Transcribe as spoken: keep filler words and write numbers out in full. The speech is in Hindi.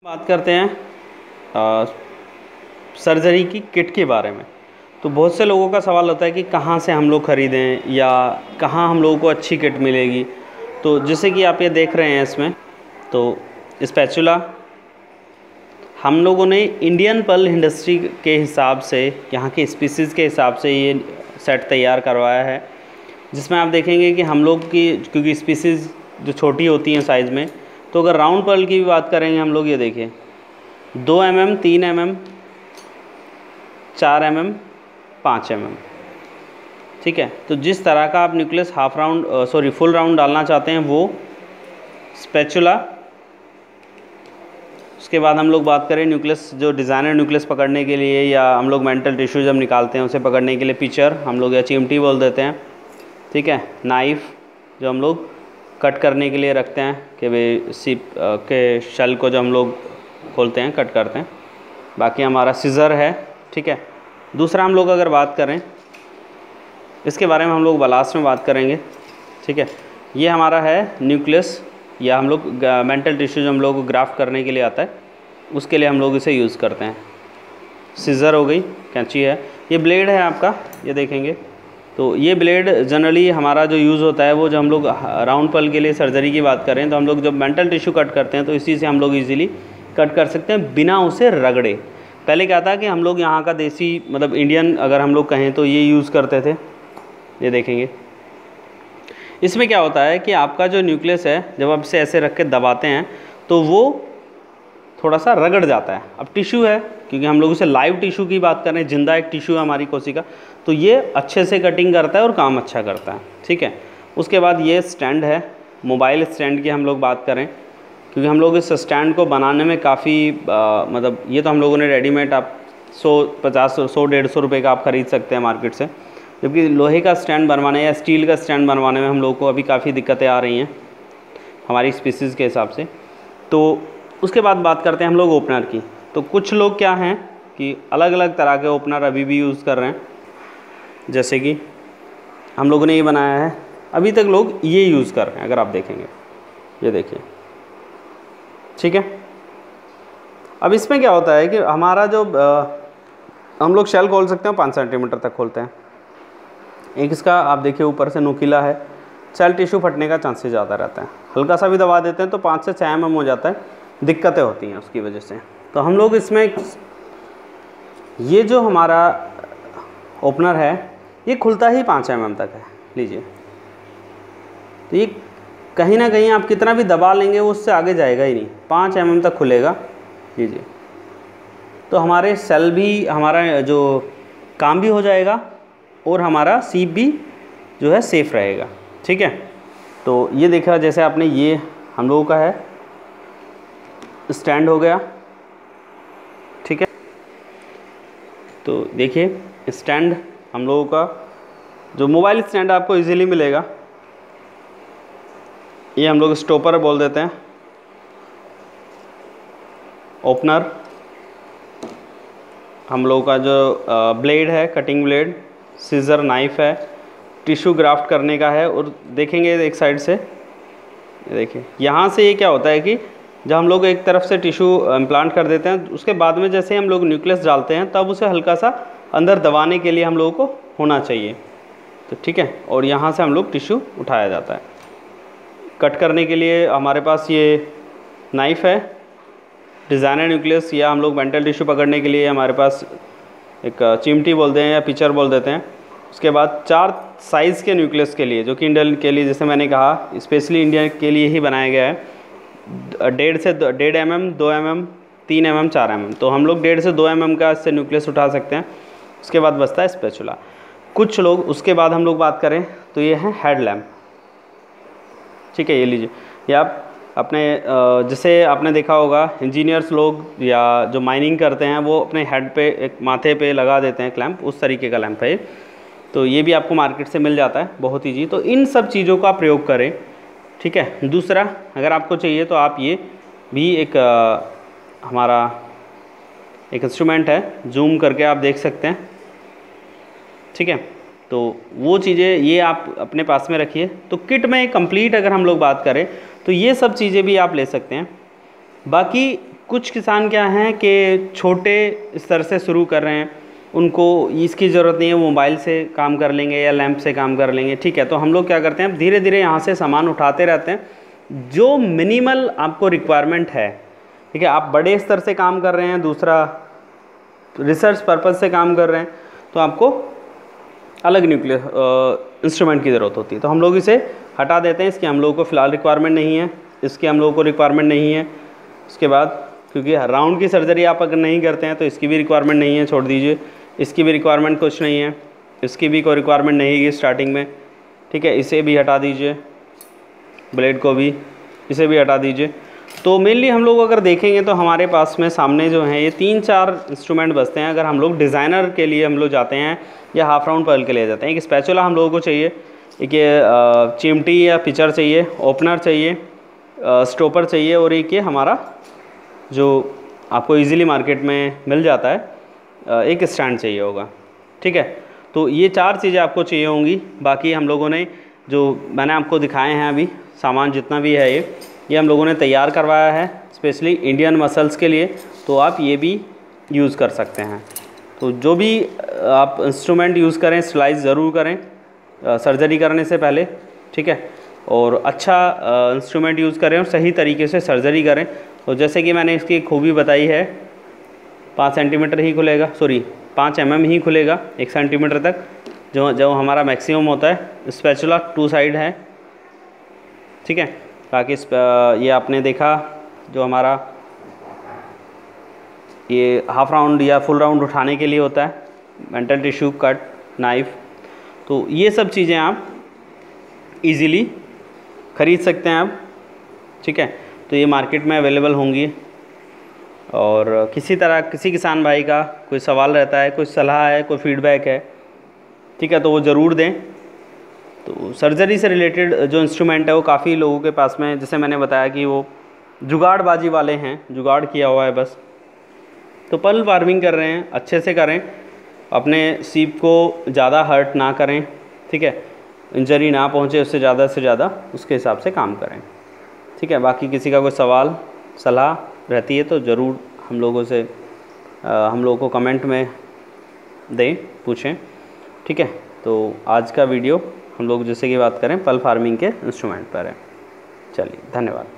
बात करते हैं आ, सर्जरी की किट के बारे में। तो बहुत से लोगों का सवाल होता है कि कहाँ से हम लोग ख़रीदें या कहाँ हम लोगों को अच्छी किट मिलेगी। तो जैसे कि आप ये देख रहे हैं इसमें, तो स्पैचुला हम लोगों ने इंडियन पर्ल इंडस्ट्री के हिसाब से, यहाँ के स्पीसीज़ के हिसाब से ये सेट तैयार करवाया है, जिसमें आप देखेंगे कि हम लोग की क्योंकि स्पीसीज़ जो छोटी होती हैं साइज़ में, तो अगर राउंड पर्ल की भी बात करेंगे हम लोग, ये देखिए दो एम एम, तीन एम एम, चार एम एम, पाँच एम एम, ठीक है। तो जिस तरह का आप nucleus half round sorry full round डालना चाहते हैं वो स्पैचुला। उसके बाद हम लोग बात करें न्यूक्लियस, जो डिज़ाइनर न्यूक्लियस पकड़ने के लिए या हम लोग मेंटल टिश्यू जब निकालते हैं उसे पकड़ने के लिए पिचर हम लोग या चिमटी बोल देते हैं, ठीक है। नाइफ़ जो हम लोग कट करने के लिए रखते हैं कि भाई सीप के शल को जो हम लोग खोलते हैं, कट करते हैं। बाकी हमारा सीज़र है, ठीक है। दूसरा हम लोग अगर बात करें, इसके बारे में हम लोग लास्ट में बात करेंगे, ठीक है। ये हमारा है न्यूक्लियस या हम लोग मेंटल टिश्यू जो हम लोग को ग्राफ्ट करने के लिए आता है, उसके लिए हम लोग इसे यूज़ करते हैं। सीज़र हो गई, कैंची है, ये ब्लेड है आपका, ये देखेंगे। तो ये ब्लेड जनरली हमारा जो यूज़ होता है वो, जो हम लोग राउंड पर्ल के लिए सर्जरी की बात करें तो हम लोग जब मेंटल टिश्यू कट करते हैं तो इसी से हम लोग इजीली कट कर सकते हैं बिना उसे रगड़े। पहले क्या था कि हम लोग यहाँ का देसी मतलब इंडियन अगर हम लोग कहें तो ये यूज़ करते थे। ये देखेंगे, इसमें क्या होता है कि आपका जो न्यूक्लियस है जब आप इसे ऐसे रख के दबाते हैं तो वो थोड़ा सा रगड़ जाता है। अब टिश्यू है, क्योंकि हम लोग इसे लाइव टिश्यू की बात करें, जिंदा एक टिश्यू है हमारी कोशिका, तो ये अच्छे से कटिंग करता है और काम अच्छा करता है, ठीक है। उसके बाद ये स्टैंड है, मोबाइल स्टैंड की हम लोग बात करें, क्योंकि हम लोग इस स्टैंड को बनाने में काफ़ी मतलब ये तो हम लोगों ने रेडीमेड आप सौ पचास सौ डेढ़ सौ रुपये का आप ख़रीद सकते हैं मार्केट से, जबकि लोहे का स्टैंड बनवाने या स्टील का स्टैंड बनवाने में हम लोग को अभी काफ़ी दिक्कतें आ रही हैं हमारी स्पीसीज़ के हिसाब से। तो उसके बाद बात करते हैं हम लोग ओपनर की। तो कुछ लोग क्या हैं कि अलग अलग तरह के ओपनर अभी भी यूज़ कर रहे हैं, जैसे कि हम लोगों ने ये बनाया है, अभी तक लोग ये यूज़ कर रहे हैं। अगर आप देखेंगे, ये देखिए, ठीक है। अब इसमें क्या होता है कि हमारा जो आ, हम लोग शेल खोल सकते हैं, पाँच सेंटीमीटर तक खोलते हैं। एक इसका आप देखिए ऊपर से नुकीला है, सेल टिश्यू फटने का चांसेस ज़्यादा रहता है। हल्का सा भी दबा देते हैं तो पाँच से छः एम एम हो जाता है, दिक्कतें होती हैं उसकी वजह से। तो हम लोग इसमें ये जो हमारा ओपनर है ये खुलता ही पाँच एम एम तक है, लीजिए। तो ये कहीं ना कहीं आप कितना भी दबा लेंगे वो उससे आगे जाएगा ही नहीं, पाँच एम एम तक खुलेगा, लीजिए। तो हमारे सेल भी, हमारा जो काम भी हो जाएगा और हमारा सीप भी जो है सेफ़ रहेगा, ठीक है। तो ये देखा, जैसे आपने ये हम लोगों का है स्टैंड हो गया, ठीक है। तो देखिए स्टैंड हम लोगों का जो मोबाइल स्टैंड आपको इजीली मिलेगा, ये हम लोग स्टॉपर बोल देते हैं। ओपनर हम लोगों का जो ब्लेड है, कटिंग ब्लेड, सीज़र, नाइफ़ है, टिश्यू ग्राफ्ट करने का है। और देखेंगे एक साइड से, देखिए यहाँ से ये क्या होता है कि जब हम लोग एक तरफ से टिश्यू इम्प्लांट कर देते हैं, उसके बाद में जैसे हम लोग न्यूक्लियस डालते हैं तब उसे हल्का सा अंदर दबाने के लिए हम लोगों को होना चाहिए, तो ठीक है। और यहाँ से हम लोग टिश्यू उठाया जाता है। कट करने के लिए हमारे पास ये नाइफ़ है, डिज़ाइनर न्यूक्लियस, या हम लोग मेंटल टिश्यू पकड़ने के लिए हमारे पास एक चिमटी बोलते हैं या पिचर बोल देते हैं। उसके बाद चार साइज़ के न्यूक्लियस के लिए, जो कि इंडियन के लिए, जैसे मैंने कहा स्पेशली इंडिया के लिए ही बनाया गया है, डेढ़ से डेढ़ एम एम, दो एम एम, तीन एम एम, चार एम एम। तो हम लोग डेढ़ से दो एम एम का इससे न्यूक्लियस उठा सकते हैं। उसके बाद बचता है स्पैचुला। कुछ लोग, उसके बाद हम लोग बात करें तो ये है हेड लैम्प, ठीक है। ये लीजिए, ये आप अपने जैसे आपने देखा होगा इंजीनियर्स लोग या जो माइनिंग करते हैं वो अपने हेड पे, एक माथे पे लगा देते हैं क्लैंप, उस तरीके का लैंप है। तो ये भी आपको मार्केट से मिल जाता है, बहुत ईजी। तो इन सब चीज़ों का प्रयोग करें, ठीक है। दूसरा, अगर आपको चाहिए तो आप ये भी एक आ, हमारा एक इंस्ट्रूमेंट है, जूम करके आप देख सकते हैं, ठीक है। तो वो चीज़ें ये आप अपने पास में रखिए। तो किट में कंप्लीट अगर हम लोग बात करें तो ये सब चीज़ें भी आप ले सकते हैं। बाकी कुछ किसान क्या हैं कि छोटे स्तर से शुरू कर रहे हैं, उनको इसकी ज़रूरत नहीं है, वो मोबाइल से काम कर लेंगे या लैंप से काम कर लेंगे, ठीक है। तो हम लोग क्या करते हैं, धीरे धीरे यहाँ से सामान उठाते रहते हैं जो मिनिमल आपको रिक्वायरमेंट है, ठीक है। आप बड़े स्तर से काम कर रहे हैं, दूसरा रिसर्च पर्पज़ से काम कर रहे हैं, तो आपको अलग न्यूक्लियर इंस्ट्रूमेंट की ज़रूरत होती है। तो हम लोग इसे हटा देते हैं, इसकी हम लोगों को फ़िलहाल रिक्वायरमेंट नहीं है, इसकी हम लोगों को रिक्वायरमेंट नहीं है। उसके बाद क्योंकि राउंड की सर्जरी आप अगर नहीं करते हैं तो इसकी भी रिक्वायरमेंट नहीं है, छोड़ दीजिए। इसकी भी रिक्वायरमेंट कुछ नहीं है, इसकी भी कोई रिक्वायरमेंट नहीं है स्टार्टिंग में, ठीक है। इसे भी हटा दीजिए, ब्लेड को भी, इसे भी हटा दीजिए। तो मेनली हम लोग अगर देखेंगे तो हमारे पास में सामने जो हैं ये तीन चार इंस्ट्रूमेंट बचते हैं। अगर हम लोग डिज़ाइनर के लिए हम लोग जाते हैं या हाफ राउंड पर्ल के लिए जाते हैं, एक स्पैचुला हम लोगों को चाहिए, एक ये चिमटी या पिचर चाहिए, ओपनर चाहिए, स्टॉपर चाहिए, और एक ये हमारा जो आपको इजीली मार्केट में मिल जाता है एक स्टैंड चाहिए होगा, ठीक है। तो ये चार चीज़ें आपको चाहिए होंगी। बाकी हम लोगों ने जो मैंने आपको दिखाए हैं अभी सामान जितना भी है ये ये हम लोगों ने तैयार करवाया है स्पेशली इंडियन मसल्स के लिए, तो आप ये भी यूज़ कर सकते हैं। तो जो भी आप इंस्ट्रूमेंट यूज़ करें स्लाइस ज़रूर करें सर्जरी करने से पहले, ठीक है, और अच्छा इंस्ट्रूमेंट यूज़ करें और सही तरीके से सर्जरी करें। तो जैसे कि मैंने इसकी खूबी बताई है, पाँच सेंटीमीटर ही खुलेगा, सॉरी पाँच एम एम ही खुलेगा, एक सेंटीमीटर तक जो जो हमारा मैक्सिमम होता है। स्पैचुला टू साइड है, ठीक है। ताकि ये आपने देखा जो हमारा ये हाफ राउंड या फुल राउंड उठाने के लिए होता है, मेंटल टिश्यू, कट, नाइफ, तो ये सब चीज़ें आप इजीली ख़रीद सकते हैं आप, ठीक है। तो ये मार्केट में अवेलेबल होंगी। और किसी तरह किसी किसान भाई का कोई सवाल रहता है, कोई सलाह है, कोई फीडबैक है, ठीक है, तो वो ज़रूर दें। तो सर्जरी से रिलेटेड जो इंस्ट्रूमेंट है वो काफ़ी लोगों के पास में, जैसे मैंने बताया कि वो जुगाड़बाजी वाले हैं, जुगाड़ किया हुआ है बस। तो पर्ल फार्मिंग कर रहे हैं, अच्छे से करें, अपने सीप को ज़्यादा हर्ट ना करें, ठीक है, इंजरी ना पहुँचे उससे ज़्यादा से ज़्यादा, उसके हिसाब से काम करें, ठीक है। बाकी किसी का कोई सवाल सलाह रहती है तो ज़रूर हम लोगों से आ, हम लोगों को कमेंट में दें, पूछें, ठीक है। तो आज का वीडियो हम लोग जैसे कि बात करें पर्ल फार्मिंग के इंस्ट्रूमेंट पर है। चलिए, धन्यवाद।